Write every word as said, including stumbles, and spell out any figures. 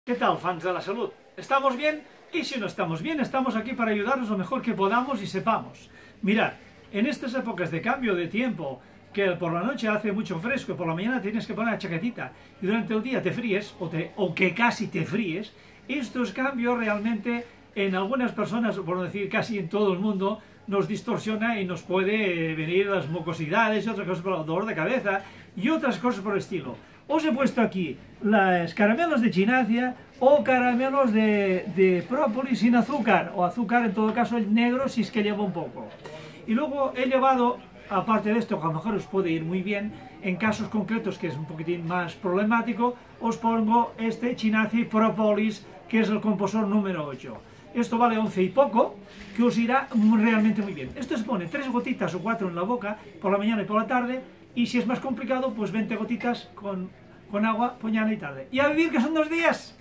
¿Qué tal, fans de la salud? ¿Estamos bien? Y si no estamos bien, estamos aquí para ayudaros lo mejor que podamos y sepamos. Mirad, en estas épocas de cambio de tiempo, que por la noche hace mucho fresco y por la mañana tienes que poner la chaquetita y durante el día te fríes, o, te, o que casi te fríes, estos cambios realmente en algunas personas, por no decir casi en todo el mundo, nos distorsiona y nos puede venir las mucosidades y otras cosas por el dolor de cabeza y otras cosas por el estilo. Os he puesto aquí los caramelos de chinacia o caramelos de, de própolis sin azúcar, o azúcar en todo caso el negro si es que lleva un poco. Y luego he llevado, aparte de esto, que a lo mejor os puede ir muy bien, en casos concretos que es un poquitín más problemático, os pongo este chinacia y própolis, que es el compostor número ocho. Esto vale once y poco, que os irá realmente muy bien. Esto se pone tres gotitas o cuatro en la boca, por la mañana y por la tarde, y si es más complicado, pues veinte gotitas con, con agua, mañana y tarde. Y a vivir, que son dos días.